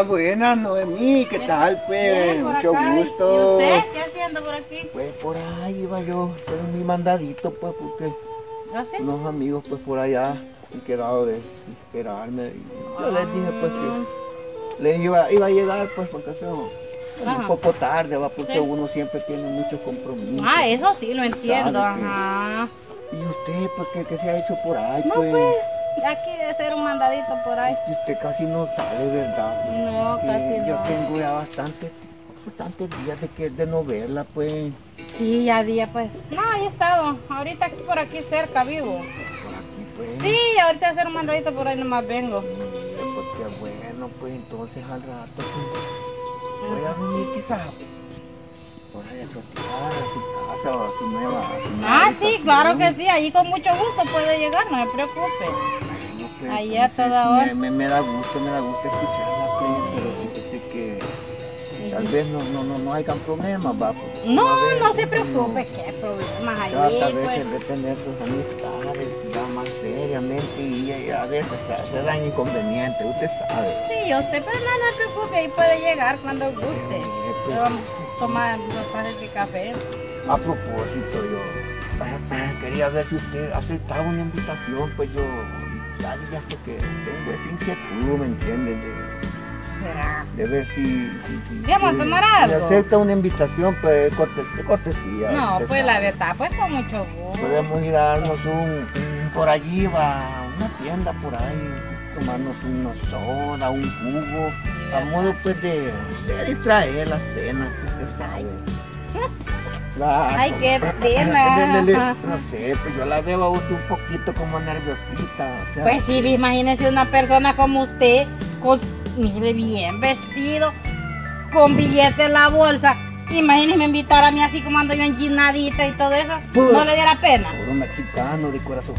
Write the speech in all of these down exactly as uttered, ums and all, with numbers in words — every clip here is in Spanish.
Buenas, buenas, Noemí, ¿qué tal, pues? Bien, Mucho acá. gusto. ¿Y usted qué haciendo por aquí? Pues por ahí iba yo, con mi mandadito, pues, porque ¿Ah, sí? unos amigos, pues, por allá han quedado de esperarme. Y yo les dije, pues, que les iba, iba a llegar, pues, porque son un poco tarde, va, porque Sí. uno siempre tiene muchos compromisos. Ah, eso sí, lo entiendo, ¿Sabe qué? ajá. ¿Y usted, pues, qué, qué se ha hecho por ahí, No, pues? pues, aquí de hacer un mandadito por ahí. Y usted casi no sale, ¿verdad? No, Que casi yo no. tengo ya bastante, bastantes días de que de no verla, pues. Sí, ya día, pues. No, he estado. Ahorita aquí por aquí cerca vivo. Por aquí, pues. Sí, ahorita hacer un mandadito por ahí nomás vengo. Mira, pues qué bueno, pues entonces al rato pues, voy a venir quizás por ahí a chotear a su casa o a su nueva. a su nueva Ah, sí, habitación. claro que sí. Ahí con mucho gusto puede llegar, no se preocupe. Bueno, pues, Ahí a entonces, toda me, hora. me, me da gusto, me da gusto escucharla, pues, pero fíjese que tal vez no, no, no, no hayan problemas, va. Pues, No, a veces no se uno preocupe, qué problemas hay, trata a pues. veces de tener sus amistades ya más seriamente y, y a veces se, se dan inconvenientes, usted sabe. Sí, yo sé, pero no, no se preocupe, ahí puede llegar cuando guste. Eh, pues, Pero vamos a tomar unos tazas de café. A propósito, yo quería ver si usted aceptaba una invitación, pues yo ya, ya sé que tengo esa inquietud, ¿me entiendes? De, ¿Será? de ver si... si, si ¿Sí, vamos a si- tomar si algo? acepta una invitación, pues cortes- de cortesía. No, usted pues la sabe. verdad, pues con mucho gusto. Podemos ir a darnos un, un- por allí, va, una tienda por ahí, tomarnos una soda, un jugo, a modo pues de, de distraer la cena, usted sabe. Claro. Ay, qué Le- le- le- pena. No sé, pues yo la veo a usted un poquito como nerviosita. O sea, Pues sí, imagínese una persona como usted, con, mire, bien vestido, con billete en la bolsa. Imagínese invitar a mí así como ando yo enginadita y todo eso. Pues- ¿No le diera pena? puro mexicano de corazón.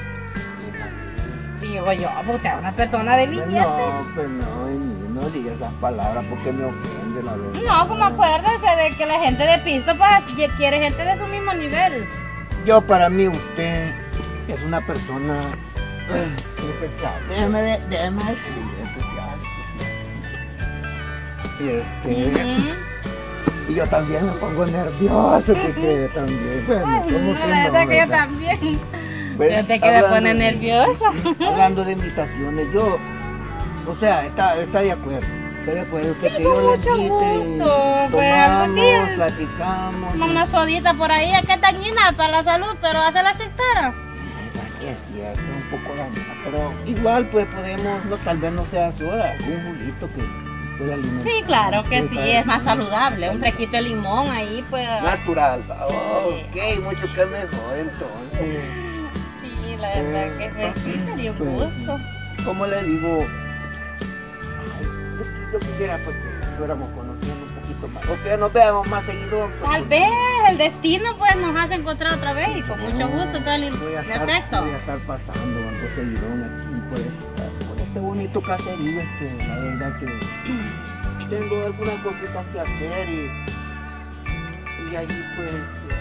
Digo yo, pues usted es una persona de Pues billete. no, pues no, y no diga esas palabras porque me ofende la verdad. No, como acuérdese de que la gente de pisto pues ya quiere gente de su mismo nivel. Yo para mí usted es una persona eh, especial. Déjeme, de- déjeme decir, especial, especial. Este, Ujú. y yo también me pongo nervioso, que quede también. Bueno, Ay, ¿cómo no, que la no, verdad que yo verdad? también. Pues, Fíjate que me hablando pone de- nerviosa. Hablando de invitaciones, yo, o sea, está, está de acuerdo. Está de acuerdo usted Sí, que con yo le mucho invite, gusto, pues, algún día. tomamos, platicamos. Una sodita por ahí, es que es dañina para la salud, pero hace la aceptara. Es cierto, un poco dañina, pero igual pues podemos, no, tal vez no sea soda, algún juguito que pueda alimentar. Sí, claro que sí, para- es más saludable. Un fresquito de limón ahí, pues. Natural, va. Oh, Sí. ok, mucho que mejor entonces. Sí, la verdad que pues, sí, sería un Pues, gusto. Como le digo, ay, yo, yo quisiera pues que estuviéramos conociendo un poquito más, o que nos veamos más seguido. Pues, Tal porque vez el destino pues nos hace encontrar otra vez y con mucho gusto, entonces le, voy a le estar, acepto. voy a estar pasando algo seguidón aquí por este, por este bonito caserío, este, la verdad que tengo algunas cositas que hacer y, y ahí pues...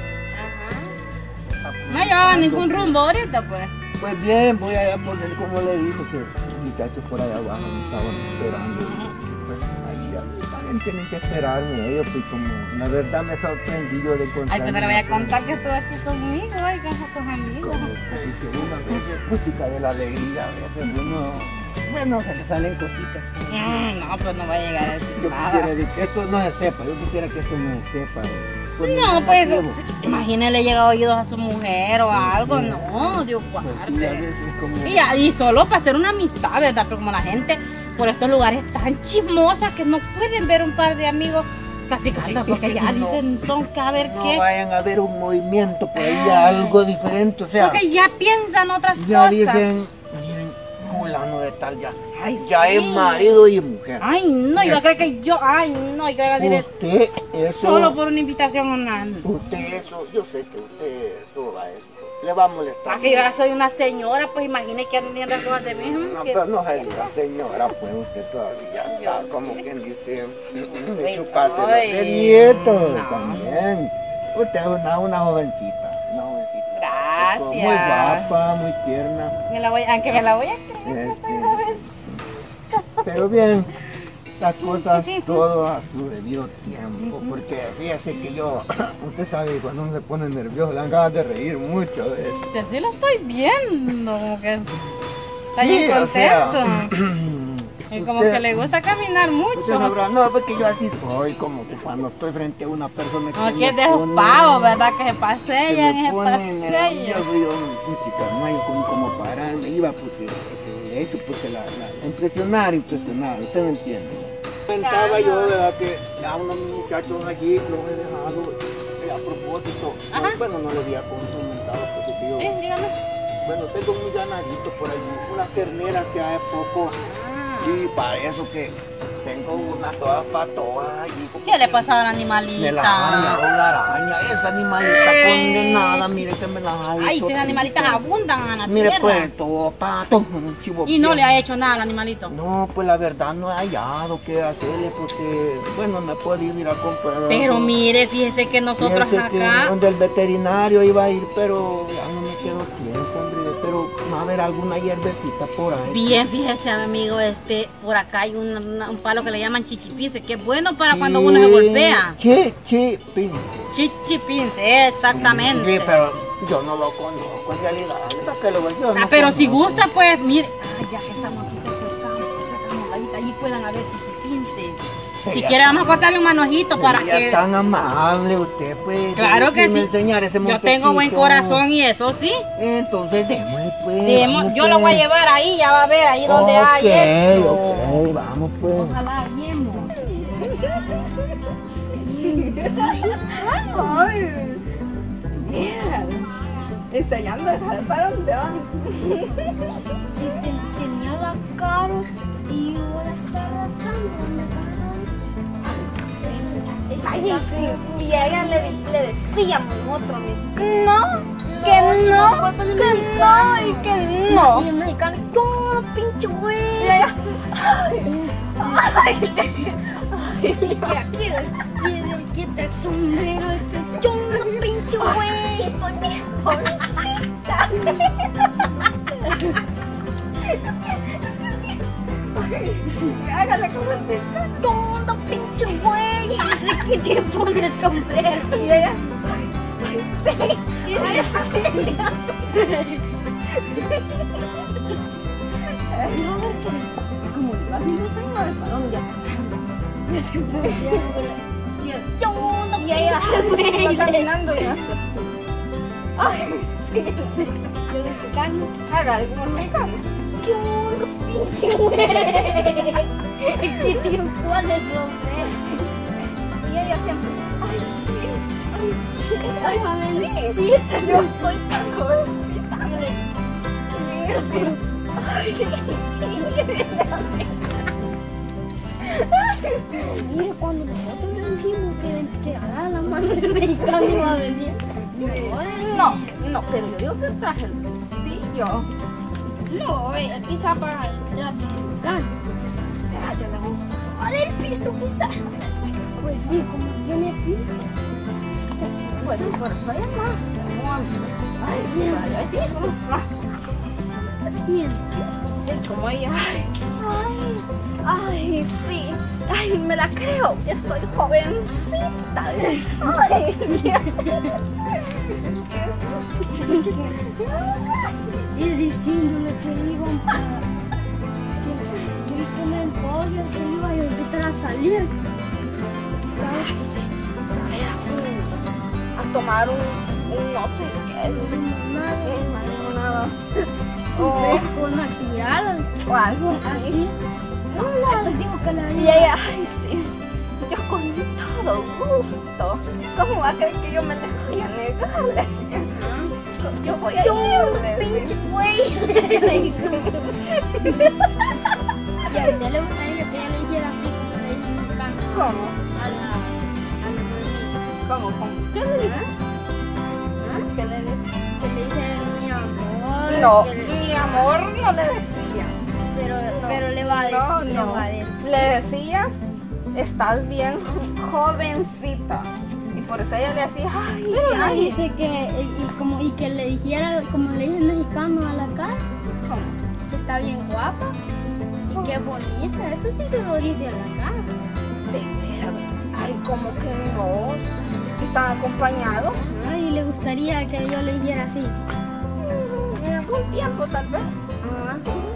Ajá. apuntando, No llevaba ningún rumbo ahorita pues. Pues bien, voy a poner como le dije que los muchachos por allá abajo me estaban esperando. y, Pues ahí ya también tienen que esperarme ellos, pues como la verdad me sorprendí yo de encontrar. Ay, pues no le voy a contar que estuve aquí conmigo, ay, con sus amigos. Que uno a veces, música de la alegría, a veces uno, bueno, se le salen cositas. Mm, no, pues no va a llegar a decir Yo nada. quisiera decir que esto no se sepa, yo quisiera que esto no se sepa. Por No, ningún pues, motivo. imagínele llega oídos a su mujer o algo, no, Dios Pues sí, a guarde. veces como... Y, ya- y solo para hacer una amistad, ¿verdad? Pero como la gente por estos lugares tan chismosas que no pueden ver un par de amigos platicando, Sí, porque ya no, dicen son que a ver no qué. vayan a ver un movimiento por ahí, Ay. algo diferente, o sea, Porque ya piensan otras ya cosas. dicen, miren, fulano de tal ya, Ay, ya sí. es marido y mujer. Ay, no, yo creo que yo, ay, no, yo voy a decir Usted eso, solo por una invitación a nada. usted eso, yo sé que usted eso va a eso, le va a molestar. Ah, que yo ya soy una señora, pues imagine que andan diciendo cosas de mí. No, que- pero no se diga, señora, pues usted todavía está Yo como sí. quien dice, de Ay, chuparse los ay, deditos no. también. Usted es una, una jovencita, una jovencita. Gracias. Muy guapa, muy tierna. Me la voy, aunque me la voy a creer Este, esta vez. Pero bien, las cosas todo a su debido tiempo, porque fíjese que yo, usted sabe, cuando uno se pone nervioso, le dan ganas de reír mucho. ¿Ves? Sí, así lo estoy viendo, como que está Sí, bien o sea, contento. Y como usted- que le gusta caminar usted mucho. sabrá, no, porque yo así soy, como que cuando estoy frente a una persona que Como que me es de esos pone- pavos, ¿verdad? Que se que pasean, me se pone pasean. nervioso, yo, chica, no hay como, como pararme, iba porque, de hecho, porque la, la impresionar, impresionar, usted me entiende. Comentaba yo, ¿verdad? Que a unos muchachos allí los he dejado, eh, a propósito, no, Ajá. bueno, no le había comentado, porque que yo, Sí, dígame. bueno, tengo un ganadito por ahí, una ternera que hace poco, y para eso que tengo una toda patoa allí. porque ¿Qué le pasaba al me la animalita? araña, la araña, esa animalita Ay, condenada, mire que me la ha Ay, hecho si las animalitas triste. abundan en la Mire tierra. pues, todo pato, un chivo Y no bien. le ha hecho nada al animalito. No, pues la verdad no he hallado qué hacerle porque, bueno, me puedo ir a comprar. Pero algo. mire, fíjese que nosotros Fíjese que acá, donde el veterinario iba a ir, pero ya no me quedó tiempo, hombre. Pero va a haber alguna hierbecita por ahí. bien, fíjese amigo, este, por acá hay un, una- un palo que le llaman chichipince, que es bueno para cuando uno se golpea. Chi, chi, pin. Chichipince, exactamente. Sí, pero yo no lo conozco en realidad. ¿Para qué lo voy? Yo Ah, no pero si conozco. gusta, pues, mire, ay, ya que estamos aquí sacamos, sacamos la vista, allí puedan haber chichipince. Si Sería quiere, tan- vamos a cortarle un manojito para sería que... tan amable usted, pues. Claro que déjeme sí. enseñar ese Yo tengo buen montecito. corazón y eso, ¿sí? Entonces démosle pues. Demos- vamos, yo lo voy a pues. llevar ahí, ya va a ver, ahí donde hay esto. Ok, ok, vamos pues. Ojalá hallemos. Ay, bien. Enseñando para dónde van. Tenía la cara y ahora está arrasando. Ay, sí. Y a ella le, le decíamos nosotros, no, que no, que no, y que no. Y el mexicano, yo, pinche güey. Y ella, ay, ay, Y aquí, quiere quita el sombrero, yo, pinche güey. estoy bien jovencita. Hágale como el de Tonto, pinche güey. Y se quiere poner el sombrero. y ella, ay, sí, ay, sí. No, pues, como iba haciendo señores, ¿para dónde ya? Yo, no, Y ella pinche güey. va caminando y hace. Ay, sí. El mexicano, Hágale como el mexicano. yo, pinche güey. Y te pone el sombrero. Y ella siempre, ay, sí, ay, sí, Ay, jovencita. yo estoy tan jovencita. Mire, cuando nosotros le dijimos que, que agarrara la mano del mexicano iba a venir. No, no, pero yo digo que traje el vestido. No, eh, quizá para el mexicano. Será que le gusta. ¡Vale el piso, quizá! Pues sí, como tiene piso. Bueno, por eso hay más. Ay, mira, ya eso. Tiene. Sí, como ella. Ay, ay, ay, sí. Ay, me la creo. Ya estoy jovencita. Ay, mira. Y diciéndole que iban para. que, que iban en pollo, que le iba a invitar a salir. A tomar un, un no sé qué. Nada. Nada. Un fresco natural. O algo así. Así. No, les digo que la Y ella, ay, sí. Yo con todo gusto. ¿Cómo va a creer que yo me dejaría negarle? Yo voy a Yo, irle. pinche güey. Y a usted le gustaría que ella le hiciera así como le dice el mexicano ¿Cómo? a la, a la mamita. ¿Cómo? ¿Cómo? ¿Qué le dice? ¿Qué le dice? Que le dice mi amor. No, que le- mi amor no le decía. pero, no. pero le va a decir, No, le no. va a decir. Le decía, estás bien jovencita. Y por eso ella le decía, ay, Pero le ay. dice que, y, como, y que le dijera, como le dice el mexicano a la cara, ¿Cómo? que está bien guapa. Y qué bonita, eso sí se lo dice a la cara. De veras. Ay, como que no. Están acompañados. Ay, le gustaría que yo le hiciera así. Mm, En algún tiempo, tal vez. Ah.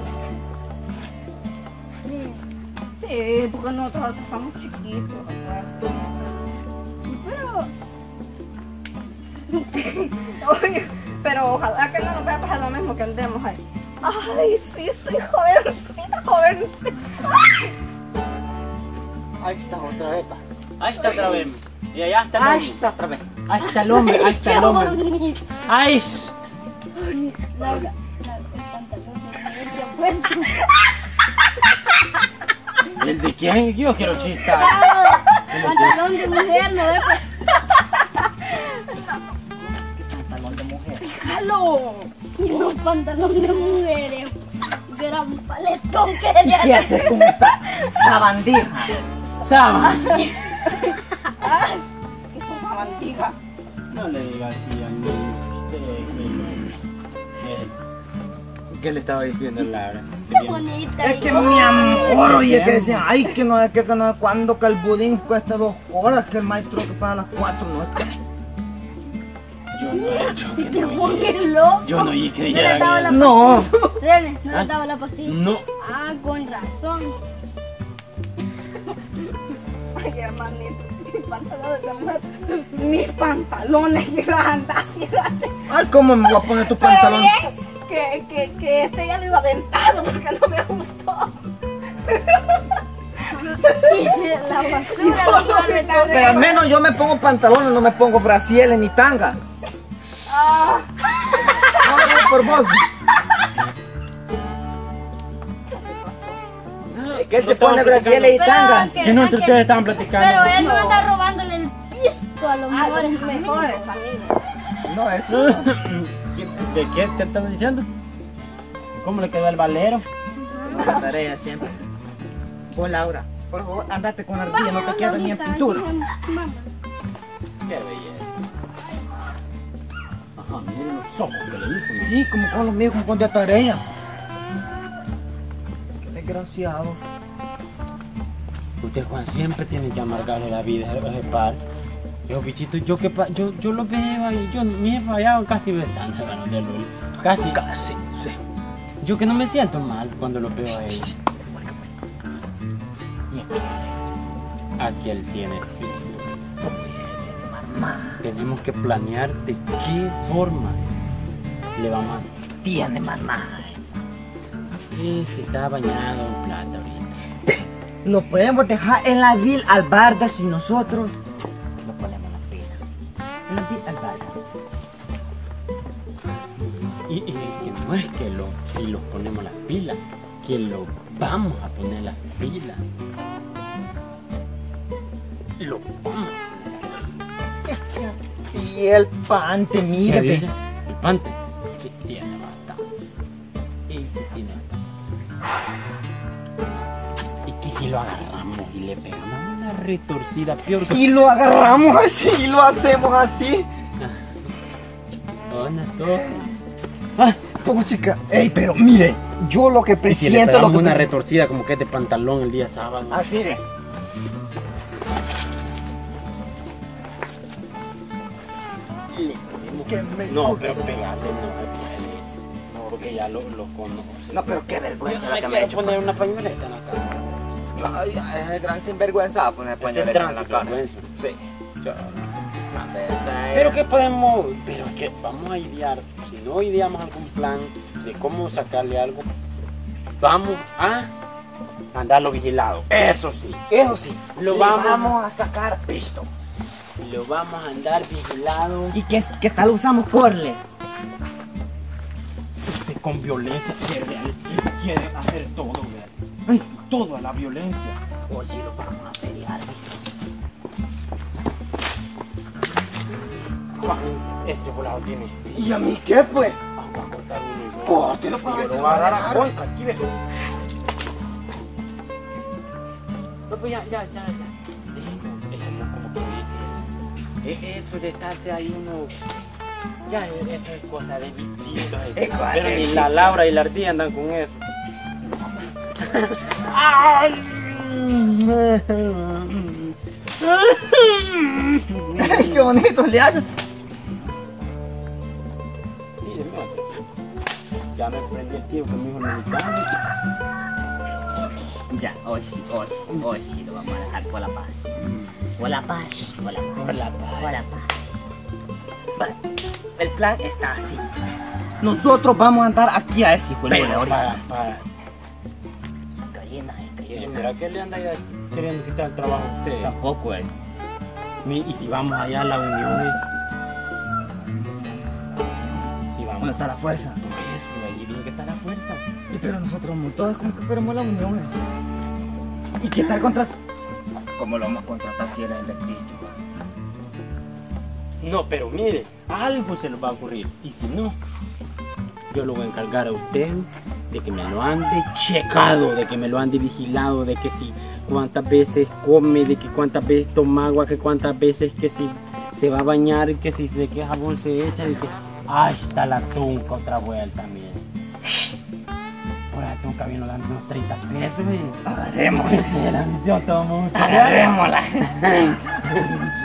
Sí, porque nosotros estamos chiquitos. Pero. Oye, pero ojalá que no nos vaya a pasar lo mismo que andemos ahí. Ay, sí, estoy jovencita, jovencita. Ahí está otra vez. pa. Ahí está otra vez. Y allá está el Ahí hombre. está otra vez. Ahí está el hombre, ahí está el hombre. bonito. Ahí. Laura, Laura, el pantalón de se ha puesto. ¿El de quién? Yo quiero chistar. Pantalón de mujer, no es. Pantalón de mujer. ¡Déjalo! Y no pantalón de mujeres. Era un paletón que le ¿Qué haces con esta sabandija? Saba. ¡Ay! ¡Qué cosa bandija! No le digas así a mí. ¿Qué le estaba diciendo Laura? Qué bonita. Es que mi amor, oye, que decían, ay, que no es que, que no es cuando que el budín cuesta dos horas, que el maestro que paga las cuatro, no es que. Yo no he hecho que Te no pongas llegue. loco. Yo no oí que No le daba la dijera. No, René, no ¿Ah? le daba la pastilla. No. Ah, con razón. Ay, hermanito, mis pantalones de mujer. Mis pantalones que andas, fíjate. ay, ¿cómo me voy a poner tu Pero pantalón? bien, que, que, que este ya lo iba aventado porque no me gustó. La basura la iba a meter. Pero al menos yo me pongo pantalones, no me pongo brasieles ni tanga. Ah, No, no, por vos. Es que él se pone brasieles y Pero tanga. que- Si no, entre que- ustedes estaban platicando. Pero él no No. anda robándole el pisto a los a mejores los amigos. mejores amigos. No, eso. ¿De qué te estaba diciendo? ¿Cómo le quedó el valero? La tarea siempre. Vos, Laura, por favor, andate con ardilla, no te quedes ni en Laurita, pintura. vamos. Qué belleza. Ajá, miren los ojos que le dicen. Sí, como con los míos, como con de tarea. Qué desgraciado. Usted, Juan, siempre tiene que amargarle la vida a ese par. Yo, bichito, yo que pa- yo, yo lo veo ahí, yo me he fallado casi besando, hermano de Luli. Casi. Casi, sí. Yo que no me siento mal cuando lo veo a él. Aquí él tiene filtro. Tenemos que planear de qué forma le vamos a... Tiene mamá. Sí, sí, está bañado en plata ahorita. Lo podemos dejar en la vil albarda si nosotros lo ponemos en la pila. En la vil albarda. Y, y que no es que lo, si los ponemos las pilas, que lo vamos a poner las pilas. Lo vamos a poner. Y el pante, ¿Qué mire. dice? El pante. Sí tiene bastante. Y sí tiene bastante. Y que si lo agarramos y le pegamos una retorcida peor que... Y lo agarramos así, y lo hacemos así. Hola, todo. Ah, poco chica. Ey, pero mire, yo lo que Y si le presiento, lo pegamos que una presiento. retorcida como que es de pantalón el día sábado. Así de. Que me- No, pero pegarle no se puede. No, porque ya lo, lo conoce. No, pero qué Yo vergüenza no la me que me ha quiero hecho. poner una pañoleta en la cara. Ay, es el gran sinvergüenza poner Es el pañoleta en la tránsito, cara. vergüenza. Sí. Yo- Pero Pero que podemos, pero que vamos a idear, si no ideamos algún plan de cómo sacarle algo, vamos a andarlo vigilado. Eso sí, eso sí, Lo le vamos- vamos a sacar pisto. lo vamos a andar vigilado. ¿Y qué, qué tal usamos corle? Usted con violencia quiere, él quiere hacer todo, ¿verdad? Ay, todo a la violencia. O si lo vamos a pelear, ¿viste? Juan, ese volado tiene. ¿Y a mí qué pues? Vamos a cortar uno y Córtelo, pues, Yo se lo va voy a a dar a ganar. contra, aquí ve. No, pues ya, ya, ya, ya. Déjenlo, déjenlo como que dice. E- Eso de estarse ahí uno. Ya, e- eso es cosa de bichitos. Es cosa Pero de ni la bichos. Laura y la ardilla andan con eso. Ay, ¡Qué bonito le hace! Ya me prendí el tío que me dijo mexicano. Ya, hoy sí, hoy sí, hoy sí lo vamos a dejar por la paz. Por la paz, por la paz. Por la paz. Por la paz. Vale, el plan está así. Nosotros vamos a andar aquí a ese hijo de Pero madre. Para, para. Gallina, ¿Y gallina. ¿Será que le anda ya queriendo quitar el trabajo a usted? Tampoco, eh. Mi- Y si vamos allá a la unión, eh. Si vamos. ¿Dónde está la fuerza? Eso, allí tiene que estar la fuerza. Y pero nosotros vamos todos como que fuéramos la unión, eh. ¿Y qué tal contra...? ¿Cómo lo vamos a contratar si era el de Cristo? No, pero mire, algo se nos va a ocurrir. Y si no, yo lo voy a encargar a usted de que me lo ande checado, de que me lo ande vigilado, de que si cuántas veces come, de que cuántas veces toma agua, que cuántas veces que si se va a bañar, que si de qué jabón se echa, de que ahí está la tunca otra vuelta, mire. Por la tunca vino dando unos treinta pesos y Agarremos. esa es la misión, todo mundo. Agarrémosla.